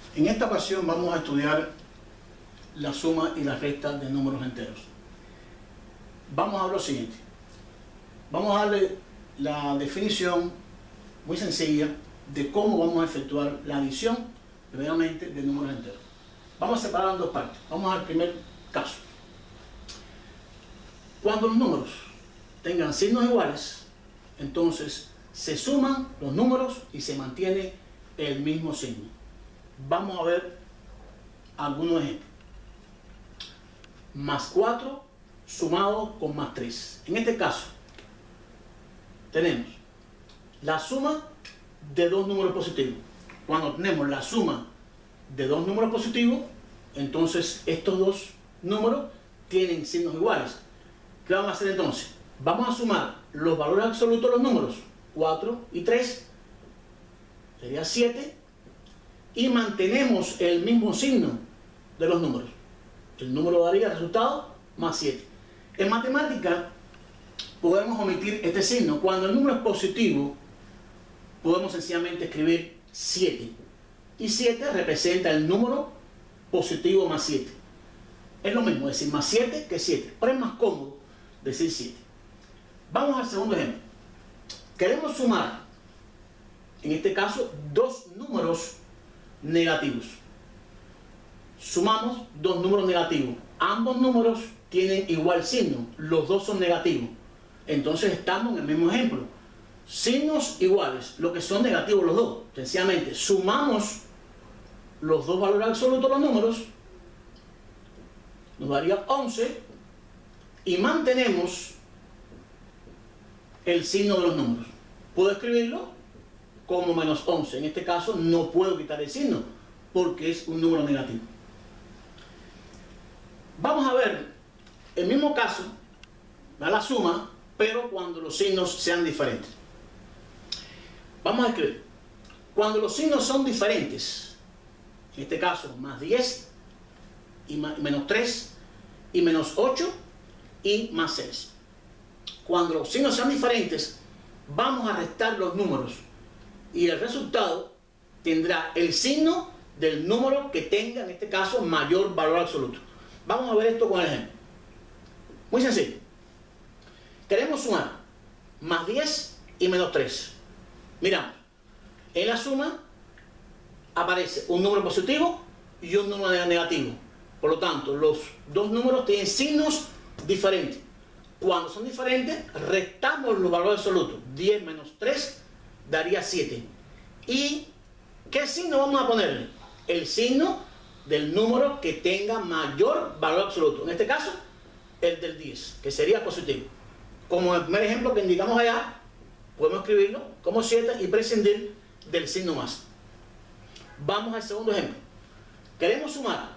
En esta ocasión vamos a estudiar la suma y la resta de números enteros. Vamos a ver lo siguiente. Vamos a darle la definición muy sencilla de cómo vamos a efectuar la adición, primeramente, de números enteros. Vamos a separar en dos partes. Vamos al primer caso. Cuando los números tengan signos iguales, entonces se suman los números y se mantiene el mismo signo. Vamos a ver algunos ejemplos. Más 4 sumado con más 3. En este caso, tenemos la suma de dos números positivos. Cuando tenemos la suma de dos números positivos, entonces estos dos números tienen signos iguales. ¿Qué vamos a hacer entonces? Vamos a sumar los valores absolutos de los números 4 y 3, sería 7, y mantenemos el mismo signo de los números. El número daría el resultado más 7. En matemática podemos omitir este signo. Cuando el número es positivo, podemos sencillamente escribir 7. Y 7 representa el número positivo más 7. Es lo mismo decir más 7 que 7, pero es más cómodo decir 7. Vamos al segundo ejemplo. Queremos sumar, en este caso, dos números negativos. Sumamos dos números negativos. Ambos números tienen igual signo. Los dos son negativos. Entonces estamos en el mismo ejemplo. Signos iguales, lo que son negativos los dos. Sencillamente sumamos los dos valores absolutos de los números. Nos daría 11. Y mantenemos el signo de los números. Puedo escribirlo como menos 11. En este caso no puedo quitar el signo porque es un número negativo. Vamos a ver el mismo caso, la suma, pero cuando los signos sean diferentes. Vamos a escribir. Cuando los signos son diferentes, en este caso más 10 y menos 3 y menos 8 y más 6. Cuando los signos sean diferentes, vamos a restar los números y el resultado tendrá el signo del número que tenga, en este caso, mayor valor absoluto. Vamos a ver esto con el ejemplo. Muy sencillo. Queremos sumar más 10 y menos 3. Miramos. En la suma aparece un número positivo y un número negativo. Por lo tanto, los dos números tienen signos diferentes. Cuando son diferentes, restamos los valores absolutos. 10 menos 3 daría 7. ¿Y qué signo vamos a ponerle? El signo del número que tenga mayor valor absoluto. En este caso, el del 10, que sería positivo. Como el primer ejemplo que indicamos allá, podemos escribirlo como 7 y prescindir del signo más. Vamos al segundo ejemplo. Queremos sumar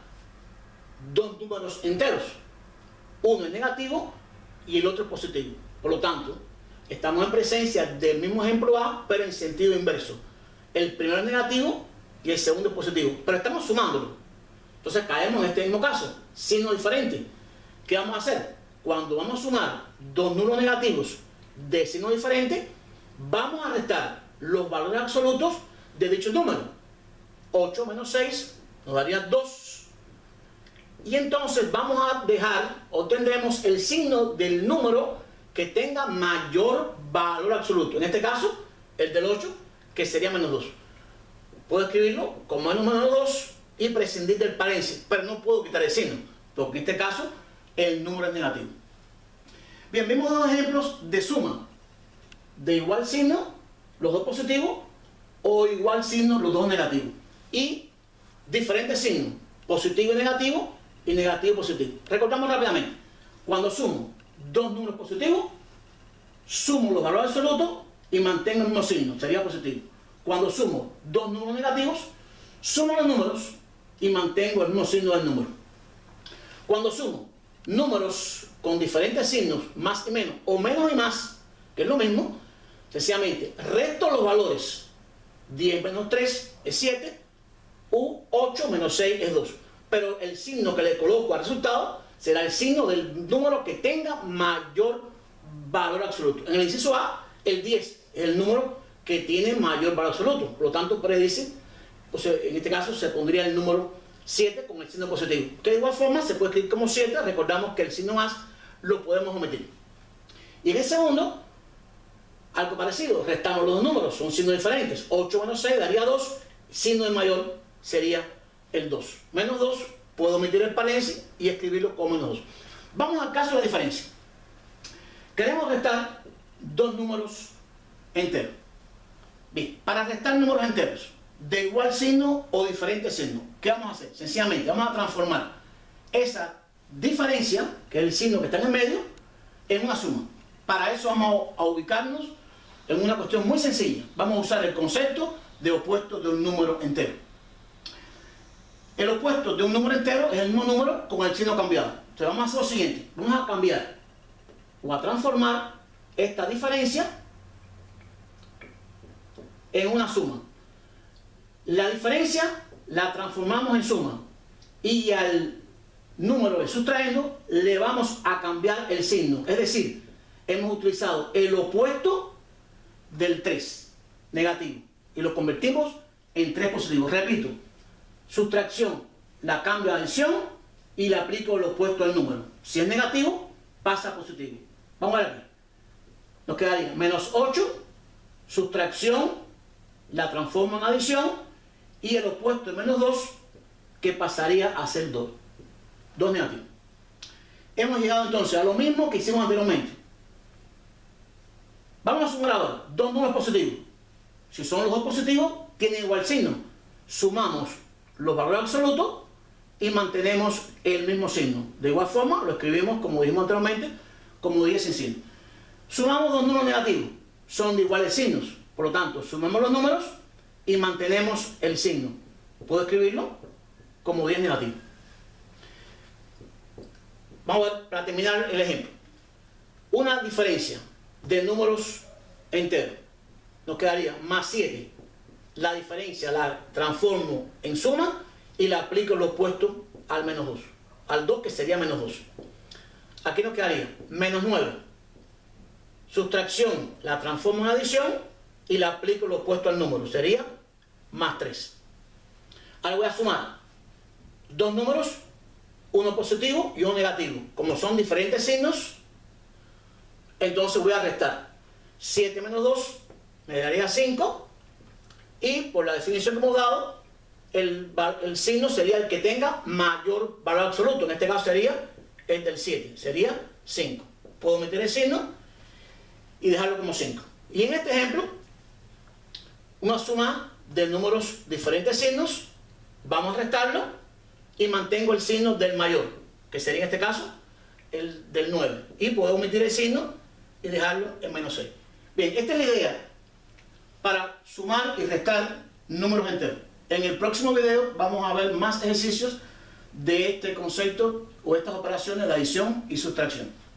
dos números enteros. Uno es negativo y el otro es positivo. Por lo tanto, estamos en presencia del mismo ejemplo A, pero en sentido inverso. El primero es negativo y el segundo es positivo, pero estamos sumándolo. Entonces caemos en este mismo caso, signo diferente. ¿Qué vamos a hacer? Cuando vamos a sumar dos números negativos de signo diferente, vamos a restar los valores absolutos de dicho número. 8 menos 6 nos daría 2. Y entonces vamos a dejar, obtendremos el signo del número que tenga mayor valor absoluto. En este caso, el del 8, que sería menos 2. Puedo escribirlo como menos 2 y prescindir del paréntesis, pero no puedo quitar el signo, porque en este caso el número es negativo. Bien, vimos dos ejemplos de suma. De igual signo, los dos positivos, o igual signo, los dos negativos. Y diferentes signos, positivo y negativo y positivo. Recordamos rápidamente. Cuando sumo dos números positivos, sumo los valores absolutos y mantengo el mismo signo, sería positivo. Cuando sumo dos números negativos, sumo los números y mantengo el mismo signo del número. Cuando sumo números con diferentes signos, más y menos, o menos y más, que es lo mismo, sencillamente resto los valores. 10 menos 3 es 7, u 8 menos 6 es 2. Pero el signo que le coloco al resultado será el signo del número que tenga mayor valor absoluto. En el inciso A, el 10 es el número que tiene mayor valor absoluto. Por lo tanto, predice o sea, en este caso se pondría el número 7 con el signo positivo, que de igual forma se puede escribir como 7. Recordamos que el signo más lo podemos omitir. Y en el segundo, algo parecido, restamos los dos números, son signos diferentes. 8 menos 6 daría 2, signo del mayor sería el 2. Menos 2, puedo omitir el paréntesis y escribirlo como menos 2. Vamos al caso de la diferencia. Queremos restar dos números enteros. Bien, para restar números enteros de igual signo o diferente signo, ¿qué vamos a hacer? Sencillamente vamos a transformar esa diferencia, que es el signo que está en el medio, en una suma. Para eso vamos a ubicarnos en una cuestión muy sencilla. Vamos a usar el concepto de opuesto de un número entero. El opuesto de un número entero es el mismo número con el signo cambiado. Entonces vamos a hacer lo siguiente. Vamos a cambiar o a transformar esta diferencia en una suma. La diferencia la transformamos en suma y al número de sustrayendo le vamos a cambiar el signo. Es decir, hemos utilizado el opuesto del 3 negativo y lo convertimos en 3 positivo. Repito, sustracción la cambio a adición y le aplico el opuesto del número. Si es negativo, pasa a positivo. Vamos a ver aquí. Nos quedaría menos 8, sustracción la transformo en adición y el opuesto de menos 2 que pasaría a ser 2. 2 negativos. Hemos llegado entonces a lo mismo que hicimos anteriormente. Vamos a sumar ahora dos números positivos. Si son los dos positivos, tienen igual signo. Sumamos los valores absolutos y mantenemos el mismo signo. De igual forma, lo escribimos como dijimos anteriormente, como 10 sin signo. Sumamos dos números negativos. Son de iguales signos. Por lo tanto, sumamos los números y mantenemos el signo. Puedo escribirlo como 10 negativo. Vamos a ver, para terminar el ejemplo. Una diferencia de números enteros. Nos quedaría más 7. La diferencia la transformo en suma y la aplico lo opuesto al menos 2. Al 2 que sería menos 2. Aquí nos quedaría menos 9. Sustracción la transformo en adición y la aplico lo opuesto al número. Sería más 3. Ahora voy a sumar dos números, uno positivo y uno negativo. Como son diferentes signos, entonces voy a restar 7 menos 2 me daría 5 y por la definición que hemos dado el signo sería el que tenga mayor valor absoluto. En este caso sería el del 7, sería 5. Puedo meter el signo y dejarlo como 5. Y en este ejemplo, una suma de números diferentes signos, vamos a restarlo y mantengo el signo del mayor, que sería en este caso el del 9. Y puedo omitir el signo y dejarlo en menos 6. Bien, esta es la idea para sumar y restar números enteros. En el próximo video vamos a ver más ejercicios de este concepto o estas operaciones de adición y sustracción.